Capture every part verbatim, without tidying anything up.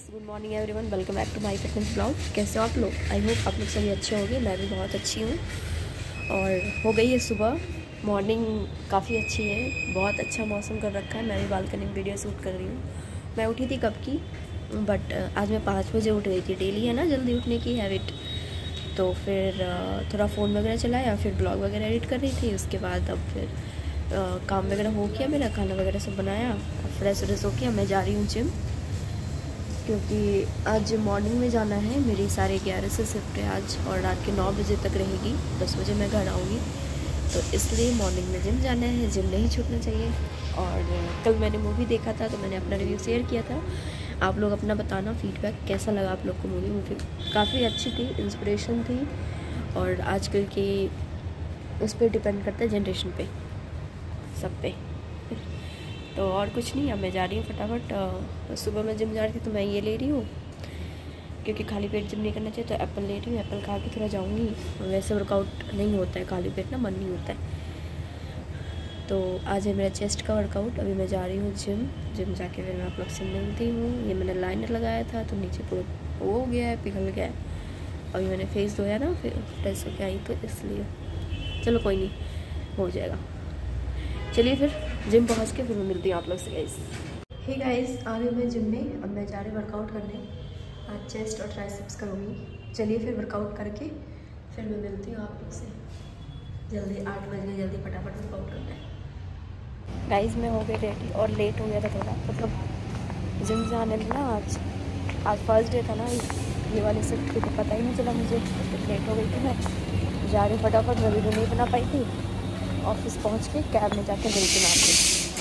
Good morning everyone, welcome back to my fitness blog. कैसे हो आप लोग? आई होप आप लोग सभी अच्छे होंगे। मैं भी बहुत अच्छी हूँ। और हो गई है सुबह, मॉर्निंग काफ़ी अच्छी है, बहुत अच्छा मौसम कर रखा है। मैं भी बालकनी में वीडियो शूट कर रही हूँ। मैं उठी थी कब की, बट आज मैं पाँच बजे उठ गई थी। डेली है ना जल्दी उठने की हैबिट। तो फिर थोड़ा फ़ोन वगैरह चलाया, फिर ब्लॉग वगैरह एडिट कर रही थी। उसके बाद अब फिर आ, काम वगैरह हो गया, मेरा खाना वगैरह सब बनाया, फ्रेश व्रेश हो गया। मैं जा रही हूँ जिम, क्योंकि आज मॉर्निंग में जाना है। मेरी साढ़े ग्यारह से शिफ्ट है आज, और रात के नौ बजे तक रहेगी। दस बजे मैं घर आऊँगी, तो इसलिए मॉर्निंग में जिम जाना है। जिम नहीं छूटना चाहिए। और कल मैंने मूवी देखा था, तो मैंने अपना रिव्यू शेयर किया था। आप लोग अपना बताना फीडबैक कैसा लगा आप लोग को। मूवी मूवी काफ़ी अच्छी थी, इंस्पिरेशन थी। और आजकल के उस पर डिपेंड करता है, जनरेशन पे, सब पे। तो और कुछ नहीं, अब मैं जा रही हूँ फटाफट। तो सुबह मैं जिम जा रही थी, तो मैं ये ले रही हूँ, क्योंकि खाली पेट जिम नहीं करना चाहिए। तो एप्पल ले रही हूँ, एप्पल खा के थोड़ा जाऊँगी। वैसे वर्कआउट नहीं होता है खाली पेट ना, मन नहीं होता है। तो आज है मेरा चेस्ट का वर्कआउट। अभी मैं जा रही हूँ जिम। जिम जाके फिर मैं आप लोग से मिलती हूँ। ये मैंने लाइनर लगाया था, तो नीचे पूरा वो हो गया है, पिघल गया है। अभी मैंने फेस धोया ना, फिर फ्रेश होके आई, तो इसलिए चलो कोई नहीं, हो जाएगा। चलिए फिर जिम पहुंच के फिर मैं मिलती हूँ आप लोग से गाइस। हे गाइस, आ गई मैं जिम में। अब मैं जा रही हूँ वर्कआउट करने। आज चेस्ट और ट्राइसेप्स करूँगी। चलिए फिर वर्कआउट करके फिर मैं मिलती हूँ आप लोग से जल्दी। आठ बजे जल्दी फटाफट वर्कआउट करना है। गाइस मैं हो गई रेडी, और लेट हो गया था थोड़ा, मतलब जिम जाने में ना। आज आज फर्स्ट डे था ना ये वाले शिफ्ट की, तो पता ही नहीं चला मुझे। तो लेट हो गई थी। मैं जा रही हूँ फटाफट, मैं वीडियो नहीं बना पाई थी। ऑफिस पहुंच के कैब में जाके मिलती हूँ आपको।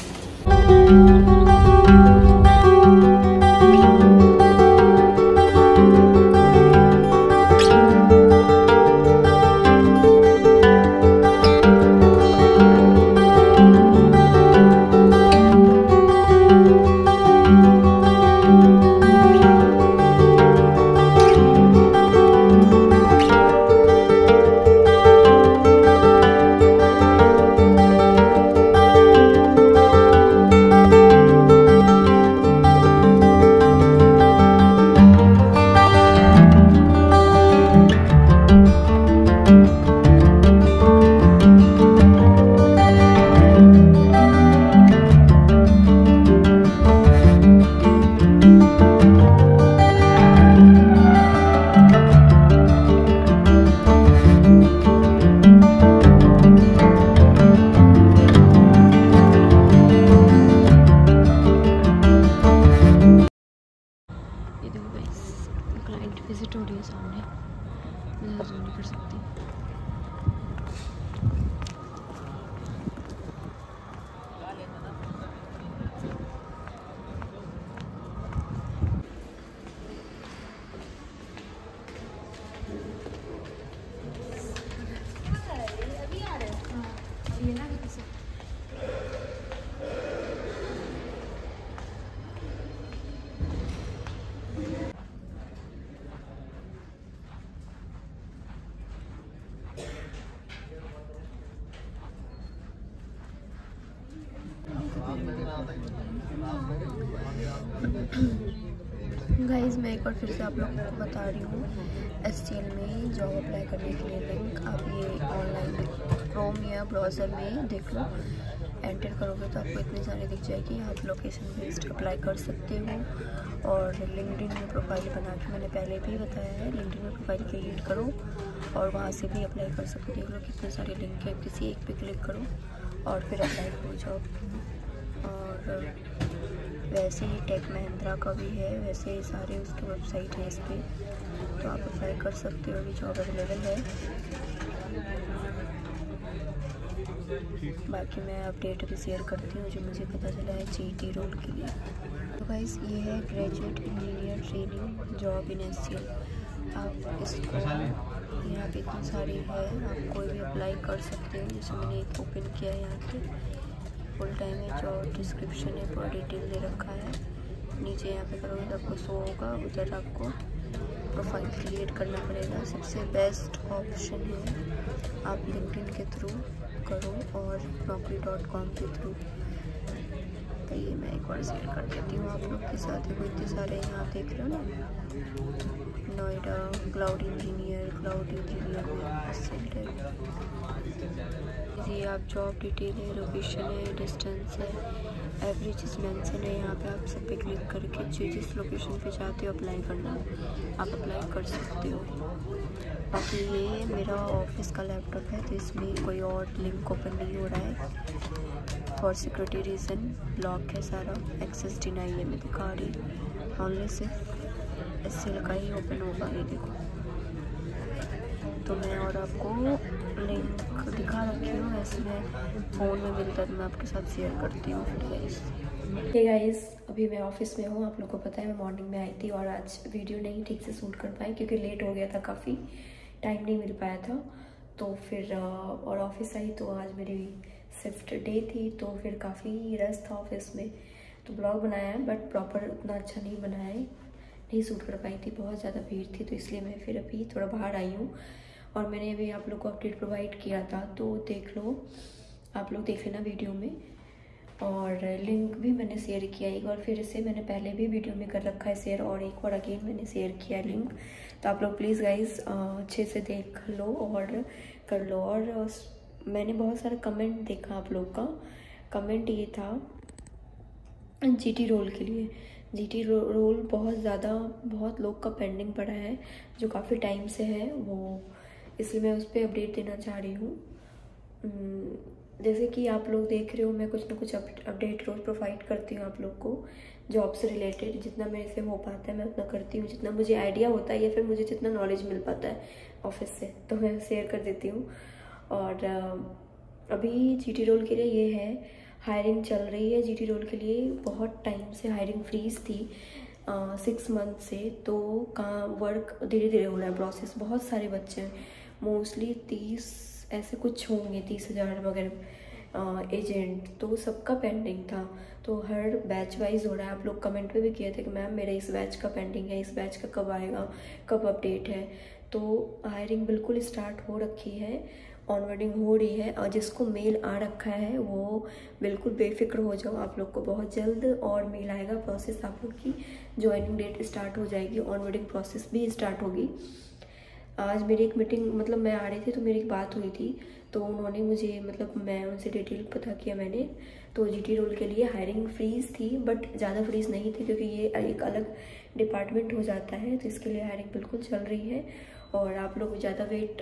क्लाइंट विजिट हो रही है सामने, मैं ज़ूम नहीं कर सकती। अभी आ रहे हैं? हाँ, ये ना किसी गाइस, मैं एक बार फिर से आप लोगों को बता रही हूँ। एस टी एल में जॉब अप्लाई करने के लिए लिंक आप ये ऑनलाइन क्रोम या ब्राउज़र में देख लो। एंटर करोगे तो आपको इतनी सारी दिख जाएगी। आप लोकेशन बेस्ड अप्लाई कर सकते हो। और लिंक्डइन में प्रोफाइल बना के, मैंने पहले भी बताया है, लिंक्डइन में प्रोफाइल क्रिएट करो और वहाँ से भी अप्लाई कर सकते हो। देख लो कितने सारे लिंक है, किसी एक पे क्लिक करो और फिर अप्लाई हो जाओ। और वैसे ही टेक महिंद्रा का भी है, वैसे ही सारे उसके वेबसाइट है इस पर, तो आप अप्लाई कर सकते हो। अभी जॉब अवेलेबल है। बाकी मैं अपडेट भी शेयर करती हूँ जो मुझे पता चला है जी टी रोल के लिए। तो गाइस, ये है graduate engineer training job in S C L. आप इसको यहाँ पे इतनी सारी है, आप कोई भी अप्लाई कर सकते हो। जैसे मैंने एक ओपन किया है, यहाँ पे फुल टाइम है, जॉब डिस्क्रिप्शन है, पूरा डिटेल दे रखा है। नीचे यहाँ पे करोगे तो आपको शो होगा, उधर आपको प्रोफाइल क्रिएट करना पड़ेगा। सबसे बेस्ट ऑप्शन है आप लिंक्डइन के थ्रू करो और नौकरी डॉट कॉम के थ्रू। तो ये मैं एक बार शेयर कर देती हूँ आप लोग के साथ। देखो इतने सारे यहाँ देख रहे हो ना, Noida cloud engineer, cloud engineer में ये आप जॉब डिटेल है, लोकेशन है, डिस्टेंस है, एवरेज मेंशन है। यहाँ पे आप सब पे क्लिक करके जो जिस लोकेशन पे चाहते हो अप्लाई करना आप अप्लाई कर सकते हो। बाकी ये मेरा ऑफिस का लैपटॉप है तो इसमें कोई और लिंक ओपन नहीं हो रहा है, फॉर सिक्योरिटी रीज़न लॉक है सारा, एक्सेस डिनाई है मैं दिखा रही, ऑनली सिर्फ एस एल का ही ओपन होगा। ये देखो तो मैं और आपको लिंक दिखा रखी हूँ, वैसे मैं फ़ोन में मिलता है तो मैं आपके साथ शेयर करती हूँ फिर गाइस। हे गाइस, अभी मैं ऑफिस में हूँ। आप लोगों को पता है मैं मॉर्निंग में आई थी और आज वीडियो नहीं ठीक से शूट कर पाई क्योंकि लेट हो गया था, काफ़ी टाइम नहीं मिल पाया था। तो फिर और ऑफिस आई तो आज मेरी शिफ्ट डे थी तो फिर काफ़ी रश था ऑफिस में, तो ब्लॉग बनाया है बट प्रॉपर उतना अच्छा नहीं बनाया है, नहीं शूट कर पाई थी, बहुत ज़्यादा भीड़ थी। तो इसलिए मैं फिर अभी थोड़ा बाहर आई हूँ और मैंने अभी आप लोग को अपडेट प्रोवाइड किया था तो देख लो, आप लोग देख लेना वीडियो में। और लिंक भी मैंने शेयर किया एक बार फिर से, मैंने पहले भी वीडियो में कर रखा है शेयर और एक बार अगेन मैंने शेयर किया है लिंक। तो आप लोग प्लीज़ गाइस अच्छे से देख लो और कर लो। और मैंने बहुत सारा कमेंट देखा आप लोग का, कमेंट ये था जीटी रोल के लिए। जीटी रो, रोल बहुत ज़्यादा बहुत लोग का पेंडिंग पड़ा है जो काफ़ी टाइम से है वो, इसलिए मैं उस पर अपडेट देना चाह रही हूँ। जैसे कि आप लोग देख रहे हो मैं कुछ ना कुछ अपडेट रोज़ प्रोवाइड करती हूँ आप लोग को जॉब से रिलेटेड, जितना मेरे से हो पाता है मैं उतना करती हूँ, जितना मुझे आइडिया होता है या फिर मुझे जितना नॉलेज मिल पाता है ऑफिस से तो मैं शेयर कर देती हूँ। और अभी जीटी रोल के लिए ये है, हायरिंग चल रही है जीटी रोल के लिए। बहुत टाइम से हायरिंग फ्रीज थी, सिक्स मंथ से, तो का वर्क धीरे धीरे हो रहा है प्रोसेस। बहुत सारे बच्चे हैं, मोस्टली तीस ऐसे कुछ होंगे, तीस हज़ार वगैरह एजेंट, तो सबका पेंडिंग था। तो हर बैच वाइज हो रहा है। आप लोग कमेंट पे भी किए थे कि मैम मेरा इस बैच का पेंडिंग है, इस बैच का कब आएगा, कब अपडेट है। तो हायरिंग बिल्कुल स्टार्ट हो रखी है, ऑनवर्डिंग हो रही है और जिसको मेल आ रखा है वो बिल्कुल बेफिक्र हो जाओ, आप लोग को बहुत जल्द और मेल आएगा। प्रोसेस आप लोग की ज्वाइनिंग डेट स्टार्ट हो जाएगी, ऑनवर्डिंग प्रोसेस भी स्टार्ट होगी। आज मेरी एक मीटिंग, मतलब मैं आ रही थी तो मेरी एक बात हुई थी तो उन्होंने मुझे, मतलब मैं उनसे डिटेल पता किया मैंने, तो जीटी रोल के लिए हायरिंग फ्रीज थी बट ज़्यादा फ्रीज नहीं थी क्योंकि ये एक अलग डिपार्टमेंट हो जाता है, तो इसके लिए हायरिंग बिल्कुल चल रही है। और आप लोग ज़्यादा वेट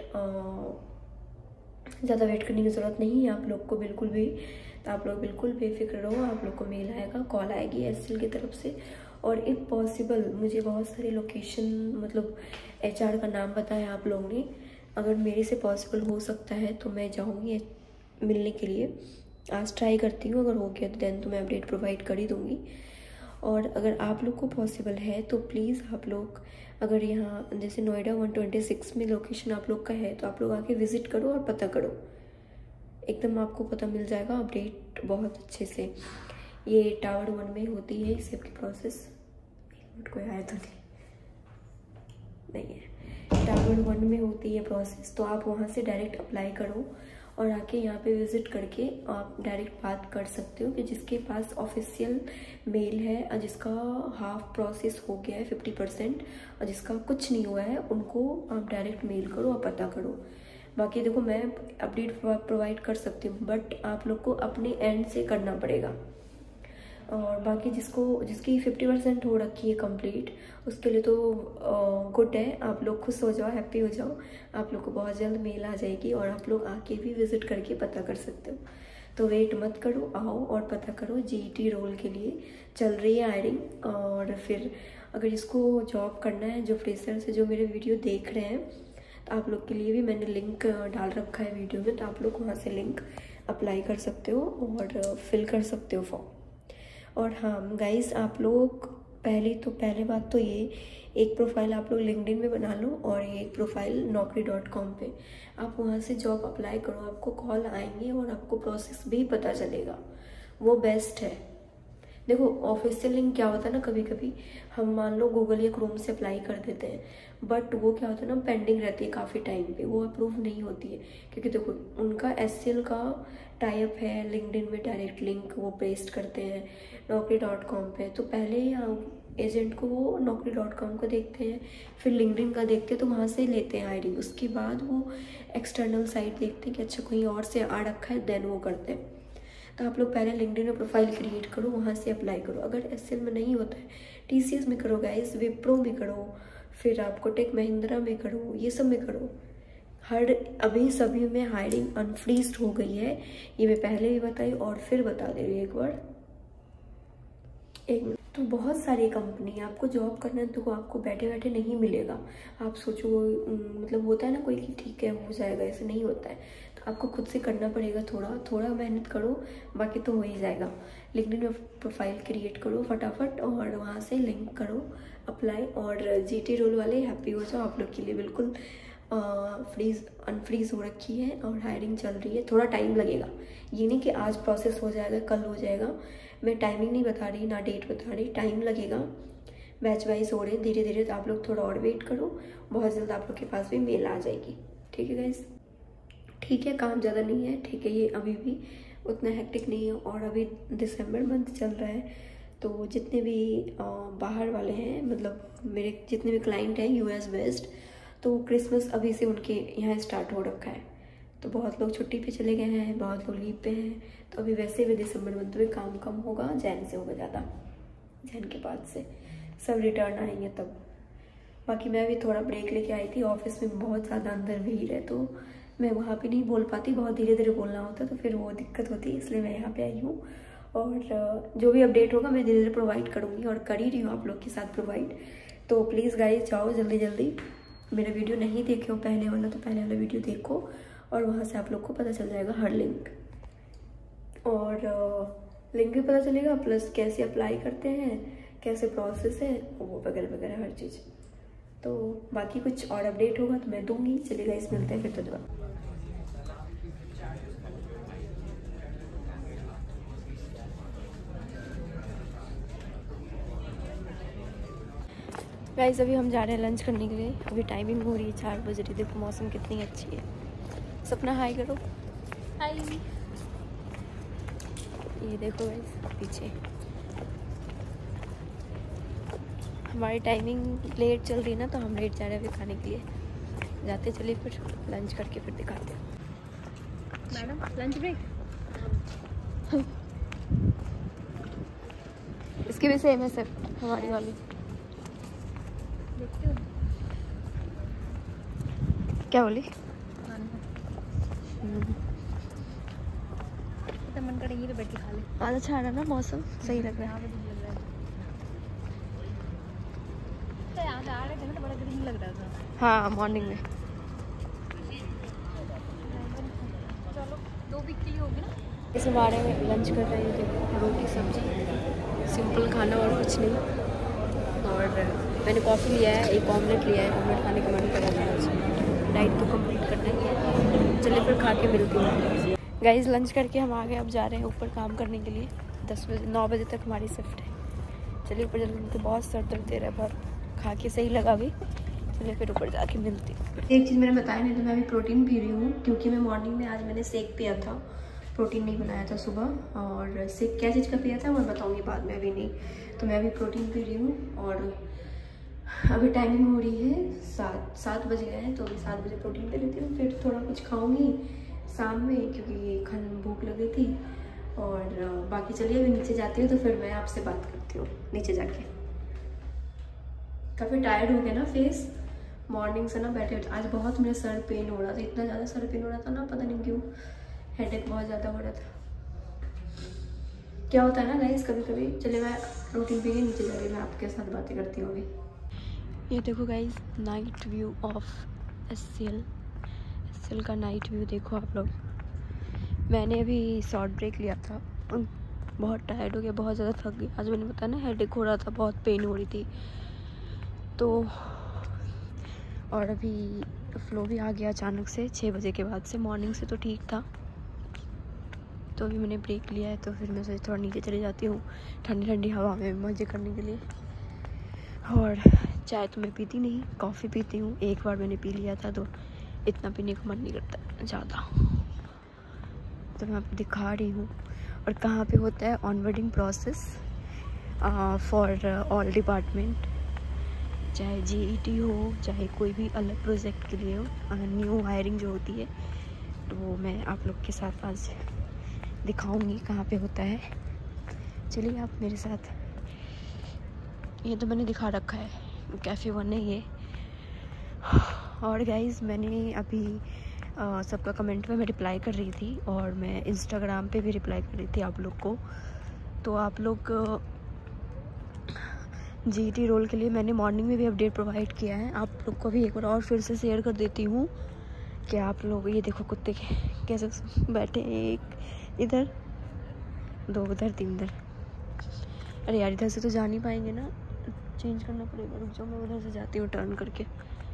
ज़्यादा वेट करने की ज़रूरत नहीं है आप लोग को बिल्कुल भी। तो आप लोग बिल्कुल बेफिक्र रहो, आप लोग को मेल आएगा, कॉल आएगी एसएल की तरफ से। और इफ़ पॉसिबल मुझे बहुत सारी लोकेशन, मतलब एचआर का नाम बताया आप लोगों ने, अगर मेरे से पॉसिबल हो सकता है तो मैं जाऊंगी मिलने के लिए। आज ट्राई करती हूँ, अगर हो गया तो देन तो मैं अपडेट प्रोवाइड कर ही दूँगी। और अगर आप लोग को पॉसिबल है तो प्लीज़ आप लोग, अगर यहाँ जैसे नोएडा वन ट्वेंटी सिक्स में लोकेशन आप लोग का है तो आप लोग आके विज़िट करो और पता करो, एकदम आपको पता मिल जाएगा अपडेट बहुत अच्छे से। ये टावर वन में होती है इस की प्रोसेस, एक मिनट कोई आया तो नहीं नहीं है, टावर वन में होती है प्रोसेस। तो आप वहाँ से डायरेक्ट अप्लाई करो और आके यहाँ पे विज़िट करके आप डायरेक्ट बात कर सकते हो कि जिसके पास ऑफिशियल मेल है और जिसका हाफ प्रोसेस हो गया है फिफ्टी परसेंट और जिसका कुछ नहीं हुआ है उनको आप डायरेक्ट मेल करो और पता करो। बाकी देखो मैं अपडेट प्रोवाइड कर सकती हूँ बट आप लोग को अपने एंड से करना पड़ेगा। और बाकी जिसको जिसकी फिफ्टी परसेंट हो रखी है कंप्लीट, उसके लिए तो गुड है, आप लोग खुश हो जाओ, हैप्पी हो जाओ, आप लोग को बहुत जल्द मेल आ जाएगी और आप लोग आके भी विज़िट करके पता कर सकते हो। तो वेट मत करो, आओ और पता करो। जीटी रोल के लिए चल रही है हायरिंग। और फिर अगर इसको जॉब करना है, जो फ्रेशर से जो मेरे वीडियो देख रहे हैं, तो आप लोग के लिए भी मैंने लिंक डाल रखा है वीडियो में, तो आप लोग वहाँ से लिंक अप्लाई कर सकते हो और फिल कर सकते हो फॉर्म। और हाँ गाइस, आप लोग पहली तो पहले बात तो ये, एक प्रोफाइल आप लोग लिंक्डइन में बना लो और एक प्रोफाइल नौकरी डॉट कॉम पे, आप वहाँ से जॉब अप्लाई करो, आपको कॉल आएंगे और आपको प्रोसेस भी पता चलेगा, वो बेस्ट है। देखो ऑफिशियल लिंक क्या होता है ना, कभी कभी हम मान लो गूगल या क्रोम से अप्लाई कर देते हैं बट वो क्या होता है ना, पेंडिंग रहती है काफ़ी टाइम पे, वो अप्रूव नहीं होती है क्योंकि देखो उनका एससीएल का टाइप है लिंक्डइन में, डायरेक्ट लिंक वो पेस्ट करते हैं नौकरी डॉट कॉम पे। तो पहले एजेंट को वो नौकरी डॉट कॉम को देखते हैं, फिर लिंक्डइन का देखते हैं, तो वहाँ से लेते हैं हायरिंग। उसके बाद वो एक्सटर्नल साइट देखते हैं कि अच्छा कोई और से आ रखा है, देन वो करते हैं। तो आप लोग पहले लिंक्डइन में प्रोफाइल क्रिएट करो, वहाँ से अप्लाई करो। अगर एसएल में नहीं होता है, टीसीएस में करो गाइस, विप्रो में करो, फिर आपको टेक महिंद्रा में करो, ये सब में करो। हर अभी सभी में हायरिंग अनफ्रीज्ड हो गई है, ये मैं पहले भी बताई और फिर बता दे रही हूँ एक बार, एक मिनट। तो बहुत सारी कंपनी, आपको जॉब करना है तो आपको बैठे बैठे नहीं मिलेगा। आप सोचो मतलब होता है ना कोई कि ठीक है हो जाएगा, ऐसे नहीं होता है। तो आपको खुद से करना पड़ेगा, थोड़ा थोड़ा मेहनत करो, बाकी तो हो ही जाएगा। लिंक्डइन में प्रोफाइल क्रिएट करो फटाफट और वहाँ से लिंक करो अप्लाई। और जीटी रोल वाले हैप्पी हो जाओ, आप लोग के लिए बिल्कुल फ्रीज अनफ्रीज हो रखी है और हायरिंग चल रही है। थोड़ा टाइम लगेगा, ये नहीं कि आज प्रोसेस हो जाएगा कल हो जाएगा। मैं टाइमिंग नहीं बता रही ना डेट बता रही, टाइम लगेगा। बैच वाइज हो रहे हैं धीरे धीरे, तो आप लोग थोड़ा और वेट करो, बहुत जल्द आप लोग के पास भी मेल आ जाएगी। ठीक है गाइस, ठीक है, काम ज़्यादा नहीं है, ठीक है, ये अभी भी उतना हेक्टिक नहीं है। और अभी दिसंबर मंथ चल रहा है, तो जितने भी बाहर वाले हैं, मतलब मेरे जितने भी क्लाइंट हैं यूएस बेस्ड, तो क्रिसमस अभी से उनके यहाँ स्टार्ट हो रखा है। तो बहुत लोग छुट्टी पे चले गए हैं, बहुत लोग लीव पे हैं। तो अभी वैसे भी दिसंबर मंथ में काम कम होगा, जैन से होगा ज़्यादा, जैन के बाद से सब रिटर्न आएंगे तब। बाकी मैं भी थोड़ा ब्रेक लेके आई थी, ऑफिस में बहुत ज़्यादा अंदर भीड़ है, तो मैं वहाँ पे नहीं बोल पाती, बहुत धीरे धीरे बोलना होता, तो फिर वो दिक्कत होती है, इसलिए मैं यहाँ पे आई हूँ। और जो भी अपडेट होगा मैं धीरे धीरे प्रोवाइड करूँगी, और कर ही रही हूँ आप लोग के साथ प्रोवाइड। तो प्लीज़ गाइस जाओ जल्दी जल्दी, मेरा वीडियो नहीं देखे हो पहले वाला तो पहले वाला वीडियो देखो, और वहाँ से आप लोग को पता चल जाएगा हर लिंक, और लिंक भी पता चलेगा, प्लस कैसे अप्लाई करते हैं, कैसे प्रोसेस है, वो वगैरह वगैरह हर चीज़। तो बाकी कुछ और अपडेट होगा तो मैं दूंगी। चलिए इस मिलते हैं फिर। तो जवाब गाइस, अभी हम जा रहे हैं लंच करने के लिए। अभी टाइमिंग हो रही है चार बज रही। देखो मौसम कितनी अच्छी है। सपना हाई करो, हाई। ये देखो गाइस पीछे हमारी टाइमिंग लेट चल रही है ना, तो हम लेट जा रहे हैं अभी खाने के लिए। जाते चलिए फिर लंच करके फिर दिखाते हैं। मैडम लंच ब्रेक इसकी भी सेम है सर, हमारी वाली। क्या बोली? तो मन करेगी तो बैठ के खा ले। आज अच्छा आ रहा ना मौसम, सही लग रहा है। आज आ रहे थे ना तो बड़ा गर्मी लग रहा था। हाँ मॉर्निंग में। चलो दो वीक के लिए होगी ना। इस बारे में लंच कर रहे हैं, देखो रोटी सब्जी, सिंपल खाना और कुछ नहीं। और मैंने कॉफ़ी लिया है, एक ऑमलेट लिया है। ऑमलेट खाने का मन कर रहा था, डाइट तो कंप्लीट करना ही है। चलिए फिर खा के मिलती हूँ। गाइस लंच करके हम आ गए, अब जा रहे हैं ऊपर काम करने के लिए। दस बजे नौ बजे तक हमारी शिफ्ट है। चलिए ऊपर जल्दी, तो बहुत सर दर्द दे रहा है, पर खा के सही लगा भी। चलिए फिर ऊपर जाके मिलती हूँ। एक चीज़ मैंने बताया नहीं, तो मैं अभी प्रोटीन पी रही हूँ, क्योंकि मैं मॉर्निंग में आज मैंने शेक पिया था, प्रोटीन नहीं बनाया था सुबह। और शेक क्या चीज़ का पिया था मैं बताऊँगी बाद में, अभी नहीं। तो मैं अभी प्रोटीन पी रही हूँ। और अभी टाइमिंग हो रही है सात सात बज गए हैं, तो अभी सात बजे प्रोटीन ले लेती हूँ। फिर थोड़ा कुछ खाऊंगी शाम में, क्योंकि खान भूख लगी थी। और बाकी चलिए अभी नीचे जाती हूँ, तो फिर मैं आपसे बात करती हूँ नीचे जाके। काफ़ी टायर्ड हो गया ना फेस, मॉर्निंग से ना बैठे। आज बहुत मेरा सर पेन हो रहा था, इतना ज़्यादा सर पेन हो रहा था ना, पता नहीं क्यों, हेडेक बहुत ज़्यादा हो रहा था। क्या होता है ना गाइस कभी कभी। चलिए मैं प्रोटीन पी के नीचे जा रही हूँ, मैं आपके साथ बातें करती हूँ अभी। ये देखो guys night view of S C L S C L का नाइट व्यू देखो आप लोग। मैंने अभी शॉर्ट ब्रेक लिया था, बहुत टायर्ड हो गया, बहुत ज़्यादा थक गई। आज मैंने बताया ना हेडेक हो रहा था, बहुत पेन हो रही थी। तो और अभी फ्लो भी आ गया अचानक से छः बजे के बाद से। मॉर्निंग से तो ठीक था, तो अभी मैंने ब्रेक लिया है, तो फिर मैं सोच थोड़ा नीचे चले जाती हूँ ठंडी ठंडी हवा में मज़े करने के लिए। और चाय तो मैं पीती नहीं, कॉफ़ी पीती हूँ। एक बार मैंने पी लिया था, तो इतना पीने का मन नहीं करता ज़्यादा। तो मैं आपको दिखा रही हूँ। और कहाँ पे होता है onboarding process for all department, चाहे जीईटी हो, चाहे कोई भी अलग प्रोजेक्ट के लिए हो, न्यू हायरिंग जो होती है, तो वो मैं आप लोग के साथ आज दिखाऊंगी कहाँ पे होता है। चलिए आप मेरे साथ। ये तो मैंने दिखा रखा है कैफ़े वन है ये। और गाइज़ मैंने अभी आ, सबका कमेंट में मैं रिप्लाई कर रही थी और मैं इंस्टाग्राम पे भी रिप्लाई कर रही थी आप लोग को। तो आप लोग जीईटी रोल के लिए मैंने मॉर्निंग में भी अपडेट प्रोवाइड किया है, आप लोग को भी एक बार और फिर से शेयर कर देती हूँ कि आप लोग ये देखो कुत्ते कैसे बैठे हैं, एक इधर, दो उधर, तीन इधर। अरे यार इधर से तो जा नहीं पाएंगे ना, चेंज करना पड़ेगा। रुक जाओ, मैं उधर से जाती हूँ टर्न करके।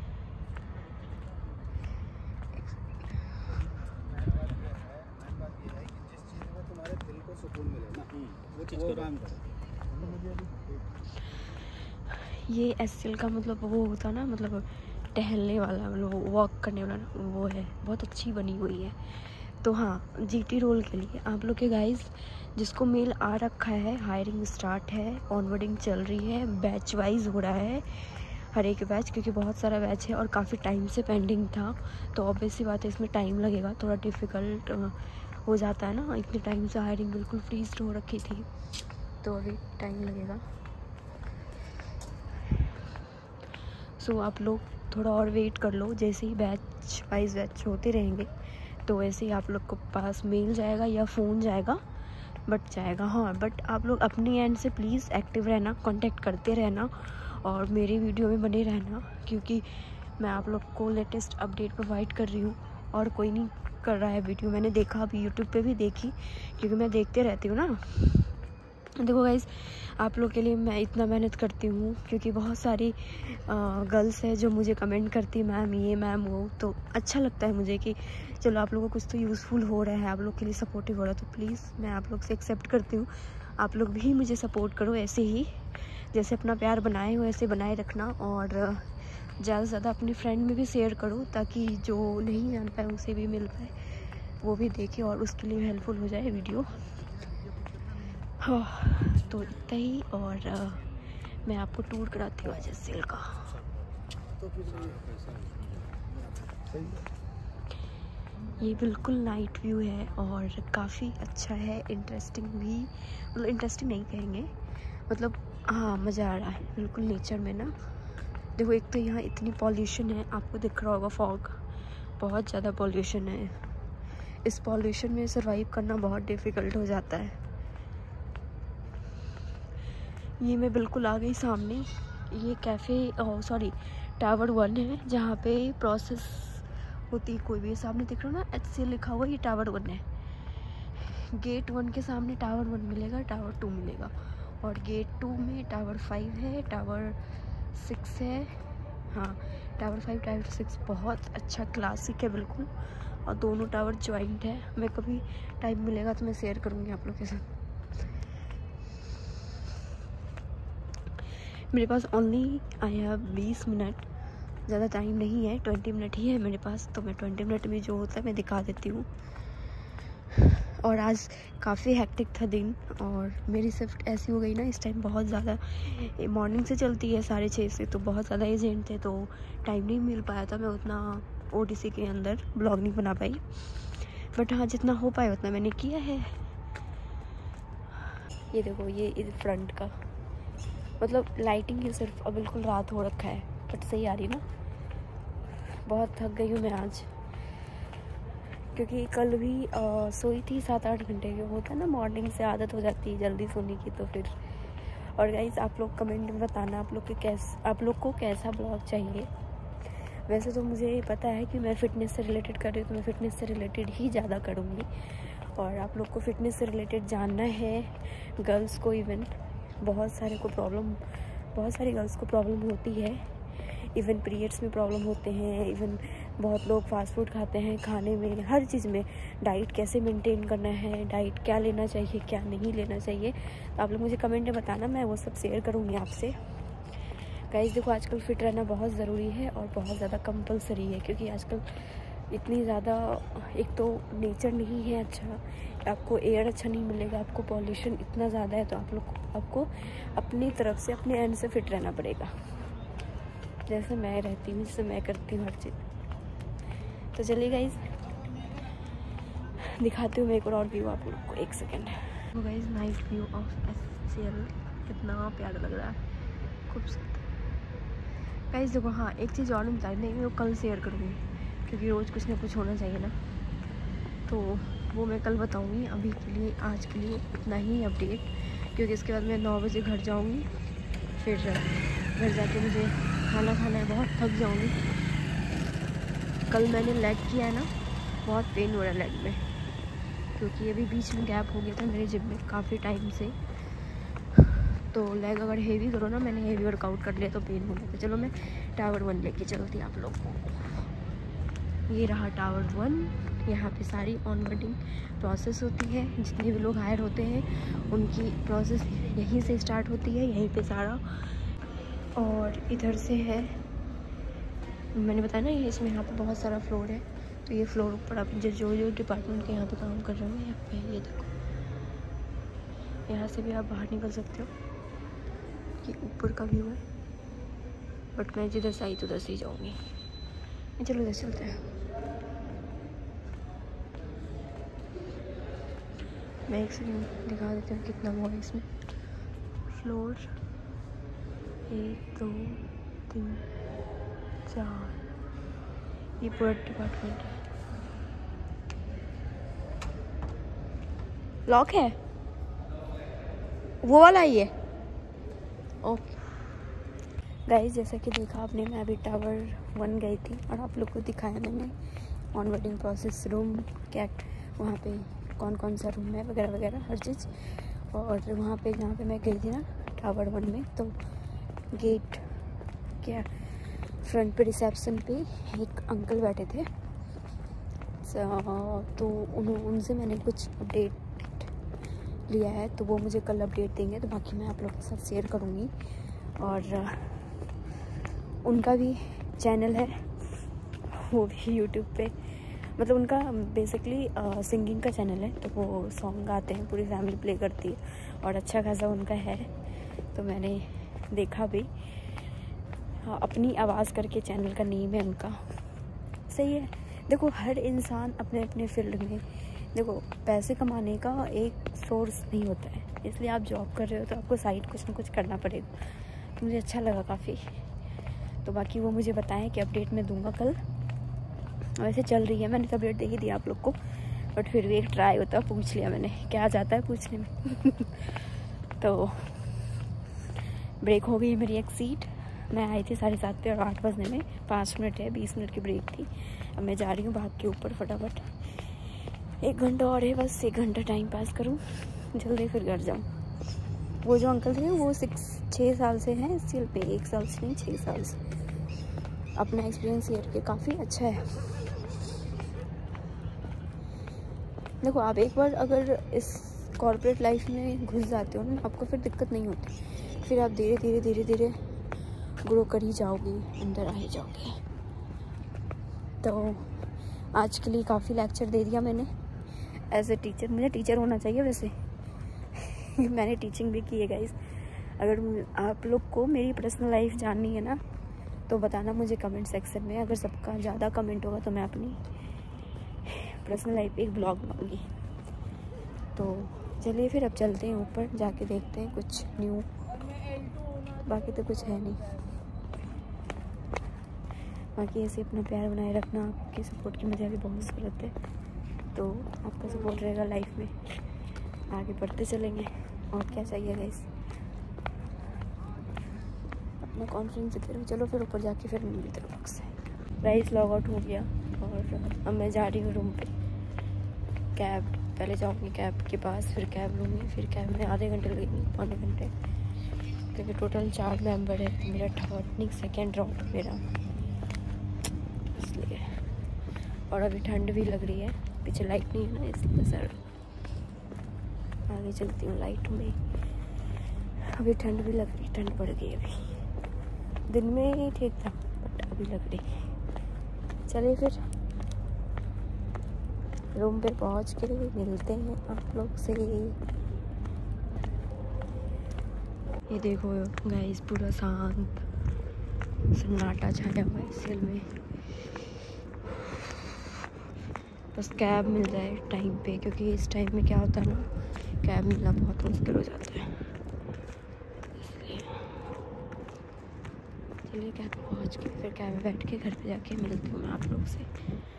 ये एसएल का मतलब वो होता ना, मतलब टहलने वाला, मतलब वॉक करने वाला, वो है, बहुत अच्छी बनी हुई है। तो हाँ, जीटी रोल के लिए आप लोग के गाइस जिसको मेल आ रखा है, हायरिंग स्टार्ट है, ऑनबोर्डिंग चल रही है, बैच वाइज हो रहा है हर एक बैच, क्योंकि बहुत सारा बैच है और काफ़ी टाइम से पेंडिंग था। तो ऑब्वियस सी बात है इसमें टाइम लगेगा, थोड़ा डिफ़िकल्ट हो जाता है ना, इतने टाइम से हायरिंग बिल्कुल फ्रीज हो रखी थी, तो अभी टाइम लगेगा। सो so, आप लोग थोड़ा और वेट कर लो, जैसे ही बैच वाइज बैच होते रहेंगे तो वैसे ही आप लोग को पास मेल जाएगा या फ़ोन जाएगा, बट जाएगा। हाँ, बट आप लोग अपनी एंड से प्लीज़ एक्टिव रहना, कांटेक्ट करते रहना और मेरे वीडियो में बने रहना, क्योंकि मैं आप लोग को लेटेस्ट अपडेट प्रोवाइड कर रही हूँ और कोई नहीं कर रहा है वीडियो। मैंने देखा, अभी यूट्यूब पे भी देखी, क्योंकि मैं देखते रहती हूँ ना। देखो गाइज़, आप लोग के लिए मैं इतना मेहनत करती हूँ, क्योंकि बहुत सारी गर्ल्स है जो मुझे कमेंट करती, मैम ये मैम वो, तो अच्छा लगता है मुझे कि चलो आप लोगों को कुछ तो यूज़फुल हो रहा है, आप लोग के लिए सपोर्टिव हो रहा है। तो प्लीज़ मैं आप लोग से एक्सेप्ट करती हूँ, आप लोग भी मुझे सपोर्ट करो, ऐसे ही जैसे अपना प्यार बनाए हो ऐसे बनाए रखना। और ज़्यादा से ज़्यादा अपने फ्रेंड में भी शेयर करो, ताकि जो नहीं जान पाए उसे भी मिल पाए, वो भी देखे और उसके लिए हेल्पफुल हो जाए वीडियो। हाँ, तो इतना ही। और आ, मैं आपको टूर कराती हूँ आज एसएल का। ये बिल्कुल नाइट व्यू है और काफ़ी अच्छा है, इंटरेस्टिंग भी, मतलब इंटरेस्टिंग नहीं कहेंगे, मतलब हाँ मज़ा आ रहा है बिल्कुल नेचर में ना। देखो एक तो यहाँ इतनी पॉल्यूशन है, आपको दिख रहा होगा फॉग, बहुत ज़्यादा पॉल्यूशन है। इस पॉल्यूशन में सर्वाइव करना बहुत डिफ़िकल्ट हो जाता है। ये मैं बिल्कुल आ गई सामने, ये कैफ़े सॉरी टावर वन है, जहाँ पे प्रोसेस होती है कोई भी। सामने दिख रहा हो ना, एच सी लिखा हुआ, ये टावर वन है। गेट वन के सामने टावर वन मिलेगा, टावर टू मिलेगा, और गेट टू में टावर फाइव है, टावर सिक्स है। हाँ, टावर फाइव टावर सिक्स बहुत अच्छा क्लासिक है बिल्कुल, और दोनों टावर जॉइंट है। मैं कभी टाइम मिलेगा तो मैं शेयर करूँगी आप लोग के साथ। मेरे पास ओनली आई हैव बीस मिनट, ज़्यादा टाइम नहीं है, ट्वेंटी मिनट ही है मेरे पास, तो मैं ट्वेंटी मिनट में जो होता है मैं दिखा देती हूँ। और आज काफ़ी हेक्टिक था दिन, और मेरी शिफ्ट ऐसी हो गई ना इस टाइम, बहुत ज़्यादा मॉर्निंग से चलती है साढ़े छः से, तो बहुत ज़्यादा एजेंट थे, तो टाइम नहीं मिल पाया था, मैं उतना ओटीसी के अंदर ब्लॉग नहीं बना पाई। बट हाँ, जितना हो पाया उतना मैंने किया है। ये देखो, ये इस फ्रंट का मतलब लाइटिंग ही सिर्फ, अब बिल्कुल रात हो रखा है, बट सही आ रही ना। बहुत थक गई हूँ मैं आज, क्योंकि कल भी आ, सोई थी सात आठ घंटे की, होता है ना मॉर्निंग से आदत हो जाती है जल्दी सोने की, तो फिर। और गाइस आप लोग कमेंट में बताना आप लोग के कैस आप लोग को कैसा ब्लॉग चाहिए। वैसे तो मुझे पता है कि मैं फ़िटनेस से रिलेटेड कर रही हूँ, तो मैं फ़िटनेस से रिलेटेड ही ज़्यादा करूँगी। और आप लोग को फ़िटनेस से रिलेटेड जानना है, गर्ल्स को इवन बहुत सारे को प्रॉब्लम बहुत सारी गर्ल्स को प्रॉब्लम होती है, इवन पीरियड्स में प्रॉब्लम होते हैं, इवन बहुत लोग फास्ट फूड खाते हैं, खाने में हर चीज़ में डाइट कैसे मेंटेन करना है, डाइट क्या लेना चाहिए क्या नहीं लेना चाहिए, तो आप लोग मुझे कमेंट में बताना, मैं वो सब शेयर करूँगी आपसे। गाइस देखो, आजकल फ़िट रहना बहुत ज़रूरी है और बहुत ज़्यादा कंपलसरी है, क्योंकि आजकल इतनी ज़्यादा, एक तो नेचर नहीं है अच्छा, आपको एयर अच्छा नहीं मिलेगा, आपको पॉल्यूशन इतना ज़्यादा है, तो आप लोग आपको अपनी तरफ से अपने एंड से फिट रहना पड़ेगा, जैसे मैं रहती हूँ, जैसे मैं करती हूँ हर चीज़। तो चलिए गाइस, दिखाती हूँ मैं एक और व्यू आप लोग को, एक सेकेंड। तो guys night view of S C L कितना प्यारा लग रहा है, खूबसूरत गाइस। देखो हाँ, एक चीज़ और बता दें, मैं वो कल शेयर करूँगी, क्योंकि रोज़ कुछ ना कुछ होना चाहिए ना, तो वो मैं कल बताऊँगी। अभी के लिए, आज के लिए इतना ही अपडेट, क्योंकि इसके बाद मैं नौ बजे घर जाऊँगी, फिर घर जाके मुझे खाना खाना है, बहुत थक जाऊँगी। कल मैंने लेग किया है ना, बहुत पेन हो रहा है लेग में, क्योंकि अभी बीच में गैप हो गया था मेरे जिम में काफ़ी टाइम से। तो लेग अगर हेवी करो ना, मैंने हेवी वर्कआउट कर लिया तो पेन हो गया था। चलो मैं टावर वन लेके चलती आप लोग को। ये रहा टावर वन। यहाँ पे सारी ऑनबोर्डिंग प्रोसेस होती है, जितने भी लोग हायर होते हैं उनकी प्रोसेस यहीं से स्टार्ट होती है, यहीं पे सारा। और इधर से है, मैंने बताया ना, ये इसमें यहाँ पे बहुत सारा फ्लोर है, तो ये फ्लोर ऊपर आप जो जो डिपार्टमेंट के यहाँ पे काम कर रहे हो, यहाँ पे ये देखो, यहाँ से भी आप बाहर निकल सकते हो। ये ऊपर का व्यू है, बट मैं जिधर से आई तो उधर से ही जाऊँगी। चलो इधर चलते हैं। मैं एक सेकंड दिखा देती हूँ कितना हुआ है इसमें। फ्लोर एक दो तीन चार, ये पूरा डिपार्टमेंट है। लॉक है वो वाला ही है, ओके गाइस। जैसा कि देखा आपने, मैं अभी टावर वन गई थी और आप लोग को दिखाया मैंने ऑनबोर्डिंग प्रोसेस रूम, क्या वहाँ पे कौन कौन सा रूम है वगैरह वगैरह हर चीज़। और वहाँ पे जहाँ पे मैं गई थी ना टावर वन में, तो गेट क्या फ्रंट पे रिसेप्शन पे एक अंकल बैठे थे, तो उन उनसे मैंने कुछ अपडेट लिया है, तो वो मुझे कल अपडेट देंगे, तो बाकी मैं आप लोगों के साथ शेयर करूँगी। और उनका भी चैनल है, वो भी यूट्यूब पे, मतलब उनका बेसिकली सिंगिंग का चैनल है, तो वो सॉन्ग गाते हैं, पूरी फैमिली प्ले करती है और अच्छा खासा उनका है। तो मैंने देखा भी, अपनी आवाज़ करके चैनल का नेम है उनका, सही है। देखो हर इंसान अपने अपने फील्ड में, देखो पैसे कमाने का एक सोर्स नहीं होता है, इसलिए आप जॉब कर रहे हो तो आपको साइड कुछ ना कुछ करना पड़ेगा। तो मुझे अच्छा लगा काफ़ी। तो बाकी वो मुझे बताएं कि अपडेट मैं दूंगा कल। वैसे चल रही है, मैंने तो अपडेट दे ही दिया आप लोग को, बट फिर भी एक ट्राई होता है, पूछ लिया मैंने, क्या जाता है पूछने में। तो ब्रेक हो गई मेरी एक सीट। मैं आई थी साढ़े सात पे और आठ बजने में पाँच मिनट है, बीस मिनट की ब्रेक थी। अब मैं जा रही हूँ भाग के ऊपर फटाफट, एक घंटा और है बस, एक घंटा टाइम पास करूँ जल्दी, फिर घर जाऊँ। वो जो अंकल थे वो सिक्स छः साल से हैं स्टिल पे, एक साल से नहीं छः साल से। अपना एक्सपीरियंस शेयर किया, काफ़ी अच्छा है। देखो आप एक बार अगर इस कॉर्पोरेट लाइफ में घुस जाते हो ना, आपको फिर दिक्कत नहीं होती, फिर आप धीरे धीरे धीरे धीरे ग्रो कर ही जाओगे, अंदर आ ही जाओगे। तो आज के लिए काफ़ी लेक्चर दे दिया मैंने एज ए टीचर। मुझे टीचर होना चाहिए वैसे। मैंने टीचिंग भी की है गाइस। अगर आप लोग को मेरी पर्सनल लाइफ जाननी है ना, तो बताना मुझे कमेंट सेक्शन में। अगर सबका ज़्यादा कमेंट होगा तो मैं अपनी पर्सनल लाइफ पे एक ब्लॉग बनाऊंगी। तो चलिए फिर अब चलते हैं ऊपर, जाके देखते हैं कुछ न्यू। बाकी तो कुछ है नहीं, बाकी ऐसे अपना प्यार बनाए रखना। आपके सपोर्ट की मुझे अभी बहुत ज़रूरत है, तो आपका सपोर्ट रहेगा लाइफ में, आगे बढ़ते चलेंगे। और क्या चाहिए गाइस, अपना कॉन्फिडेंस करो। चलो फिर ऊपर जाके फिर मिलते हैं से। गाइस लॉग आउट हो गया और अब मैं जा रही हूँ रूम पे। कैब पहले जाऊँगी कैब के पास, फिर कैब लूँगी, फिर कैब में आधे घंटे लगेंगे, पौने घंटे, क्योंकि टोटल चार मेंबर है। तो मेरा थर्ड नहीं सेकेंड राउंड मेरा, इसलिए। और अभी ठंड भी लग रही है, पीछे लाइट नहीं है ना, इसलिए सर आगे चलती हूँ लाइट में। अभी ठंड भी लग रही, ठंड पड़ गई अभी। दिन में ठीक था बट अभी लग रही। चलिए फिर रूम पे पहुंच के मिलते हैं आप लोग से। ये देखो गाइस, पूरा शांत सन्नाटा छाया हुआ है सिल में। बस कैब मिल जाए टाइम पे, क्योंकि इस टाइम में क्या होता है ना, कैब मिलना बहुत मुश्किल हो जाता है। इसलिए चलिए कैब पे पहुँच के फिर कैब में बैठ के घर पे जाके मिलती हूँ मैं आप लोग से।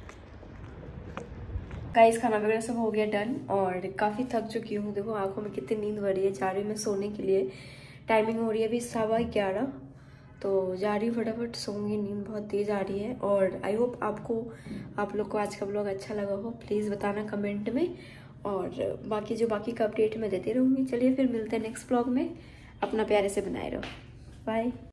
गाइस खाना वगैरह सब हो गया डन, और काफ़ी थक चुकी हूँ। देखो आंखों में कितनी नींद भरी है। जा रही हूँ मैं सोने के लिए। टाइमिंग हो रही है अभी सवा ग्यारह, तो जा रही हूँ फटाफट सोऊंगी। नींद बहुत तेज़ आ रही है। और आई होप आपको आप लोग को आज का ब्लॉग अच्छा लगा हो। प्लीज़ बताना कमेंट में, और बाकी जो बाकी का अपडेट मैं देती रहूँगी। चलिए फिर मिलते हैं नेक्स्ट ब्लॉग में। अपना प्यारे से बनाए रहो। बाय।